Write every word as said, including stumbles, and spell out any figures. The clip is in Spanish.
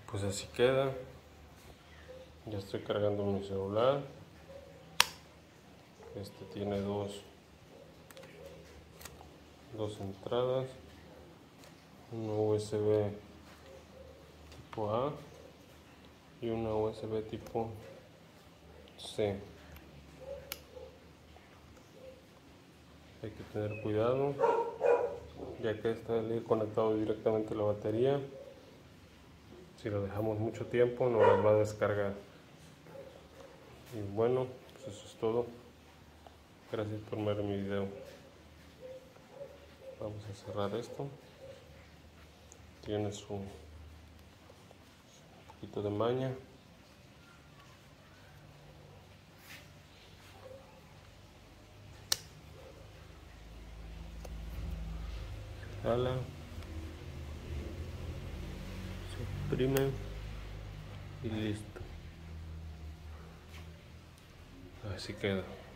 Pues así queda. Ya estoy cargando mi celular. Este tiene dos dos entradas, una U S B tipo A y una U S B tipo C. Hay que tener cuidado, ya que está conectado directamente a la batería. Si lo dejamos mucho tiempo no las va a descargar. Y bueno, pues eso es todo. Gracias por ver mi video. Vamos a cerrar esto. Tiene su poquito de maña. Jala, se imprime y listo. Así queda.